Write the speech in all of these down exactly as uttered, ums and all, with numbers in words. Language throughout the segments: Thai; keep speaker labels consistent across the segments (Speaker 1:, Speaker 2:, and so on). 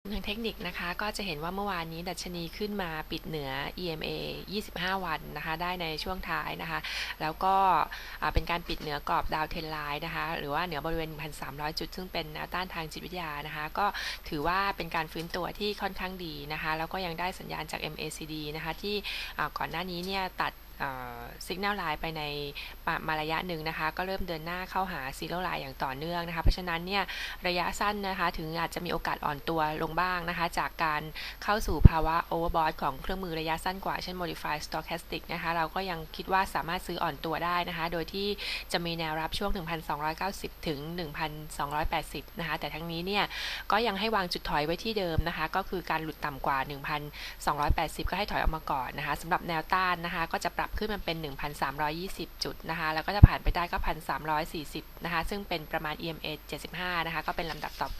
Speaker 1: ทางเทคนิคนะคะก็จะเห็นว่าเมื่อวานนี้ดัชนีขึ้นมาปิดเหนือ อี เอ็ม เอ ยี่สิบห้า วันนะคะได้ในช่วงท้ายนะคะแล้วก็เป็นการปิดเหนือกรอบดาวเทรนไลน์นะคะหรือว่าเหนือบริเวณ หนึ่งพันสามร้อย จุดซึ่งเป็นแนวต้านทางจิตวิทยานะคะก็ถือว่าเป็นการฟื้นตัวที่ค่อนข้างดีนะคะแล้วก็ยังได้สัญญาณจาก เอ็ม เอ ซี ดี นะคะที่ก่อนหน้านี้เนี่ยตัดซิกแนลไลน์ไปในมาระยะหนึ่งนะคะก็เริ่มเดินหน้าเข้าหาซีโร่ไลน์อย่างต่อเนื่องนะคะเพราะฉะนั้นเนี่ยระยะสั้นนะคะถึงอาจจะมีโอกาสอ่อนตัวลงบ้างนะคะจากการเข้าสู่ภาวะโอเวอร์บอทของเครื่องมือระยะสั้นกว่าเช่น Modified Stochastic นะคะเราก็ยังคิดว่าสามารถซื้ออ่อนตัวได้นะคะโดยที่จะมีแนวรับช่วง หนึ่งพันสองร้อยเก้าสิบ ถึง หนึ่งพันสองร้อยแปดสิบ นะคะแต่ทั้งนี้เนี่ยก็ยังให้วางจุดถอยไว้ที่เดิมนะคะก็คือการหลุดต่ำกว่า หนึ่งพันสองร้อยแปดสิบ ก็ให้ถอยออกมาก่อนนะคะสำหรับแนวต้านนะคะก็จะปรับขึ้นมาเป็น หนึ่งพันสามร้อยยี่สิบ จุดนะคะแล้วก็จะผ่านไปได้ก็ หนึ่งพันสามร้อยสี่สิบ นะคะซึ่งเป็นประมาณ อี เอ็ม เอ เจ็ดสิบห้านะคะก็เป็นลำดับต่อไป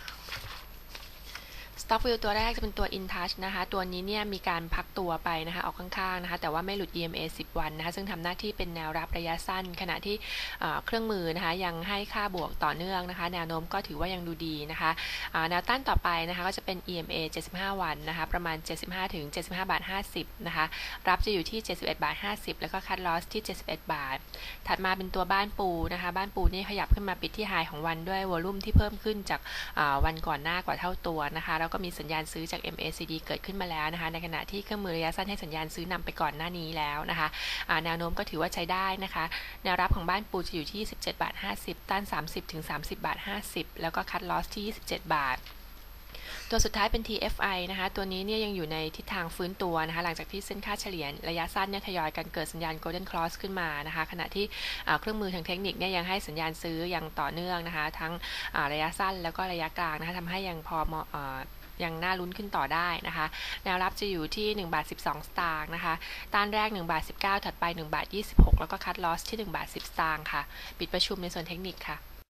Speaker 1: Stock View ตัวแรกจะเป็นตัว InTouch นะคะตัวนี้เนี่ยมีการพักตัวไปนะคะออกข้างๆนะคะแต่ว่าไม่หลุด อี เอ็ม เอ สิบ วันนะคะซึ่งทำหน้าที่เป็นแนวรับระยะสั้นขณะที่เครื่องมือนะคะยังให้ค่าบวกต่อเนื่องนะคะแนวโน้มก็ถือว่ายังดูดีนะคะแนวต้านต่อไปนะคะก็จะเป็น อี เอ็ม เอ เจ็ดสิบห้า วันนะคะประมาณเจ็ดสิบห้าถึงเจ็ดสิบห้าบาทห้าสิบนะคะรับจะอยู่ที่เจ็ดสิบเอ็ดบาทห้าสิบแล้วก็คัทลอสที่เจ็ดสิบเอ็ดบาทถัดมาเป็นตัวบ้านปูนะคะบ้านปูนี่ขยับขึ้นมาปิดที่ไฮของวันด้วยวอลุ่มที่เพิ่มขึ้นจากวันก่อนหน้ากว่าเท่าตัวนะคะแล้วก็มีสัญญาณซื้อจาก เอ็ม เอ ซี ดี เกิดขึ้นมาแล้วนะคะในขณะที่เครื่องมือระยะสั้นให้สัญญาณซื้อนำไปก่อนหน้านี้แล้วนะคะแนวโน้มก็ถือว่าใช้ได้นะคะแนวรับของบ้านปูจะอยู่ที่สิบเจ็ดบาทห้าสิบต้านสามสิบถึงสามสิบบาทห้าสิบแล้วก็คัทลอสที่ยี่สิบเจ็ดบาทตัวสุดท้ายเป็น ที เอฟ ไอ นะคะตัวนี้เนี่ยยังอยู่ในทิศทางฟื้นตัวนะคะหลังจากที่เส้นค่าเฉลี่ยระยะสั้นเนี่ยทยอยกันเกิดสัญญาณ Golden Cross ขึ้นมานะคะขณะที่เครื่องมือทางเทคนิคเนี่ยยังให้สัญญาณซื้ออย่างต่อเนื่องนะคะทั้งระยะสั้นแล้วก็ระยะกลางนะคะทำให้ยังพอยังน่าลุ้นขึ้นต่อได้นะคะแนวรับจะอยู่ที่หนึ่งบาทสิบสองสตางค์นะคะต้านแรกหนึ่งบาทสิบเก้าถัดไปหนึ่งบาทยี่สิบหกแล้วก็คัทลอสที่หนึ่งบาทสิบสตางค์ค่ะปิดประชุมในส่วนเทคนิคค่ะ